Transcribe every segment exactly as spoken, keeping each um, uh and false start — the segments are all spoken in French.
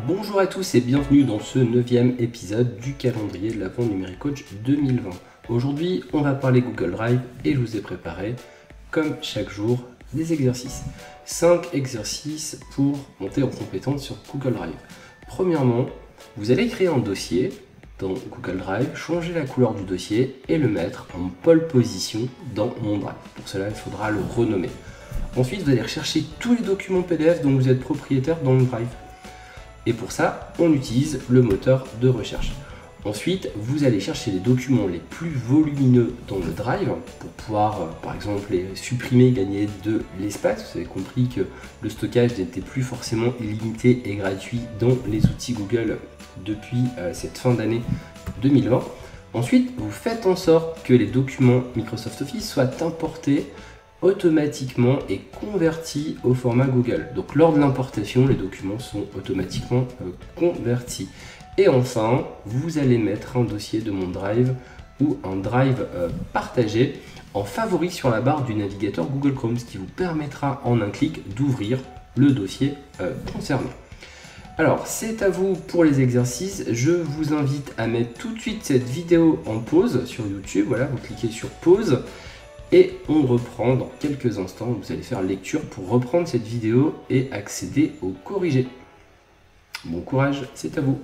Bonjour à tous et bienvenue dans ce neuvième épisode du calendrier de l'Avent Numérique Coach deux mille vingt. Aujourd'hui, on va parler Google Drive et je vous ai préparé, comme chaque jour, des exercices. cinq exercices pour monter en compétence sur Google Drive. Premièrement, vous allez créer un dossier dans Google Drive, changer la couleur du dossier et le mettre en pole position dans mon Drive. Pour cela, il faudra le renommer. Ensuite, vous allez rechercher tous les documents P D F dont vous êtes propriétaire dans le Drive. Et pour ça, on utilise le moteur de recherche. Ensuite, vous allez chercher les documents les plus volumineux dans le Drive pour pouvoir, euh, par exemple, les supprimer, gagner de l'espace. Vous avez compris que le stockage n'était plus forcément illimité et gratuit dans les outils Google depuis euh, cette fin d'année deux mille vingt. Ensuite, vous faites en sorte que les documents Microsoft Office soient importés automatiquement et convertis au format Google. Donc lors de l'importation, les documents sont automatiquement euh, convertis. Et enfin, vous allez mettre un dossier de mon Drive ou un Drive euh, partagé en favori sur la barre du navigateur Google Chrome, ce qui vous permettra en un clic d'ouvrir le dossier euh, concerné. Alors, c'est à vous pour les exercices. Je vous invite à mettre tout de suite cette vidéo en pause sur YouTube. Voilà, vous cliquez sur pause. Et on reprend dans quelques instants, vous allez faire lecture pour reprendre cette vidéo et accéder au corrigé. Bon courage, c'est à vous.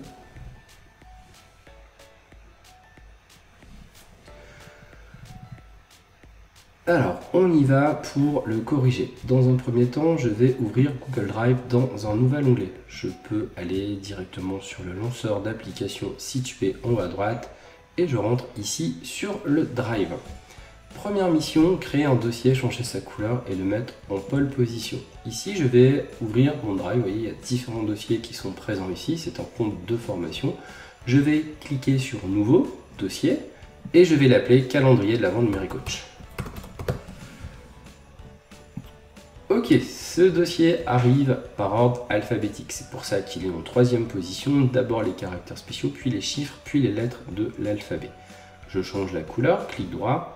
Alors, on y va pour le corriger. Dans un premier temps, je vais ouvrir Google Drive dans un nouvel onglet. Je peux aller directement sur le lanceur d'applications situé en haut à droite et je rentre ici sur le Drive. Première mission, créer un dossier, changer sa couleur et le mettre en pole position. Ici, je vais ouvrir mon Drive. Vous voyez, il y a différents dossiers qui sont présents ici. C'est un compte de formation. Je vais cliquer sur Nouveau, Dossier, et je vais l'appeler Calendrier de l'Avent Numérique Coach. Ok, ce dossier arrive par ordre alphabétique. C'est pour ça qu'il est en troisième position. D'abord les caractères spéciaux, puis les chiffres, puis les lettres de l'alphabet. Je change la couleur, clic droit,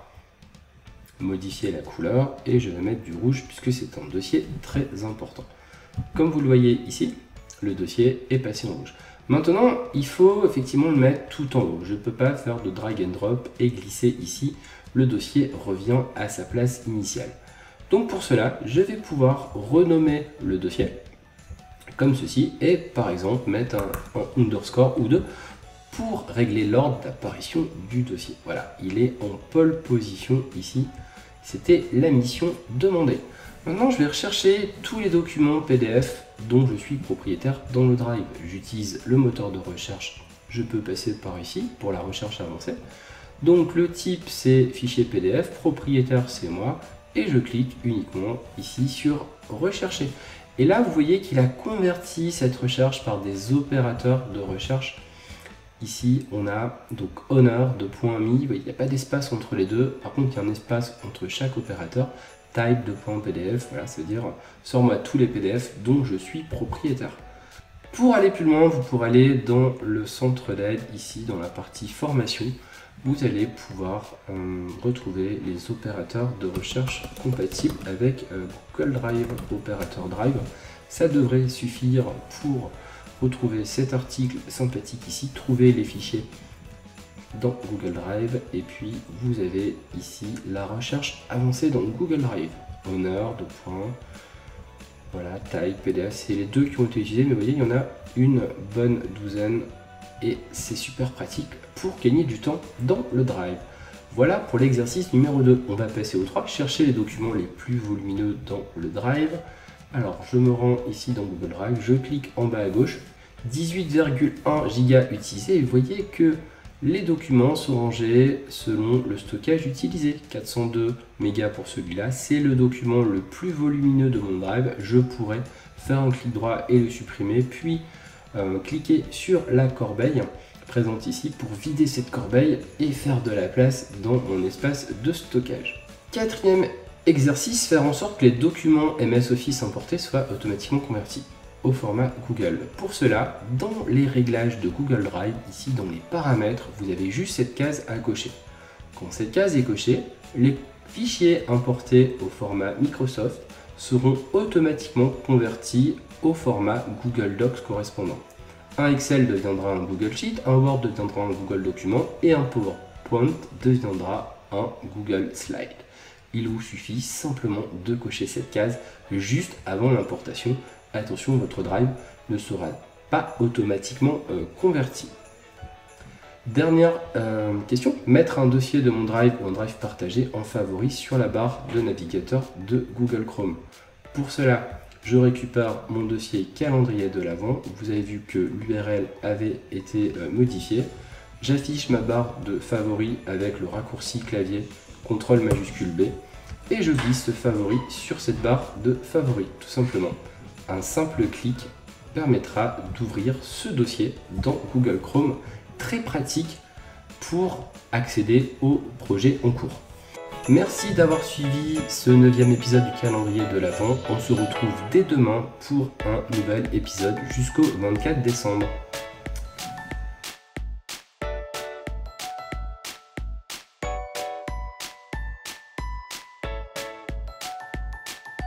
modifier la couleur et je vais mettre du rouge puisque c'est un dossier très important. Comme vous le voyez ici, le dossier est passé en rouge. Maintenant, il faut effectivement le mettre tout en haut. Je ne peux pas faire de drag and drop et glisser ici. Le dossier revient à sa place initiale. Donc pour cela, je vais pouvoir renommer le dossier comme ceci et par exemple mettre un, un underscore ou deux pour régler l'ordre d'apparition du dossier. Voilà, il est en pole position ici. C'était la mission demandée. Maintenant, je vais rechercher tous les documents P D F dont je suis propriétaire dans le Drive. J'utilise le moteur de recherche. Je peux passer par ici pour la recherche avancée. Donc le type, c'est fichier P D F. Propriétaire, c'est moi. Et je clique uniquement ici sur rechercher. Et là, vous voyez qu'il a converti cette recherche par des opérateurs de recherche. Ici, on a donc honor de point mi, il n'y a pas d'espace entre les deux, par contre il y a un espace entre chaque opérateur, type de point P D F, voilà, c'est-à-dire sors-moi tous les P D F dont je suis propriétaire. Pour aller plus loin, vous pourrez aller dans le centre d'aide, ici dans la partie formation, vous allez pouvoir euh, retrouver les opérateurs de recherche compatibles avec euh, Google Drive, opérateur Drive. Ça devrait suffire pour retrouver cet article sympathique ici, trouver les fichiers dans Google Drive et puis vous avez ici la recherche avancée dans Google Drive. Honor, de point, voilà, type, P D F, c'est les deux qui ont été utilisés, mais vous voyez, il y en a une bonne douzaine et c'est super pratique pour gagner du temps dans le Drive. Voilà pour l'exercice numéro deux. On va passer au trois, chercher les documents les plus volumineux dans le Drive. Alors, je me rends ici dans Google Drive, je clique en bas à gauche, dix-huit virgule un giga utilisé, et vous voyez que les documents sont rangés selon le stockage utilisé. quatre cent deux mégas pour celui-là, c'est le document le plus volumineux de mon Drive. Je pourrais faire un clic droit et le supprimer, puis euh, cliquer sur la corbeille présente ici pour vider cette corbeille et faire de la place dans mon espace de stockage. Quatrième exercice, faire en sorte que les documents M S Office importés soient automatiquement convertis au format Google. Pour cela, dans les réglages de Google Drive, ici dans les paramètres, vous avez juste cette case à cocher. Quand cette case est cochée, les fichiers importés au format Microsoft seront automatiquement convertis au format Google Docs correspondant. Un Excel deviendra un Google Sheet, un Word deviendra un Google Document et un PowerPoint deviendra un Google Slide. Il vous suffit simplement de cocher cette case juste avant l'importation. Attention, votre Drive ne sera pas automatiquement euh, converti. Dernière euh, question, mettre un dossier de mon Drive ou un Drive partagé en favori sur la barre de navigateur de Google Chrome. Pour cela, je récupère mon dossier calendrier de l'Avent. Vous avez vu que l'U R L avait été euh, modifié. J'affiche ma barre de favoris avec le raccourci clavier contrôle majuscule B et je glisse ce favori sur cette barre de favoris, tout simplement. Un simple clic permettra d'ouvrir ce dossier dans Google Chrome. Très pratique pour accéder au projet en cours. Merci d'avoir suivi ce neuvième épisode du calendrier de l'Avent. On se retrouve dès demain pour un nouvel épisode jusqu'au vingt-quatre décembre.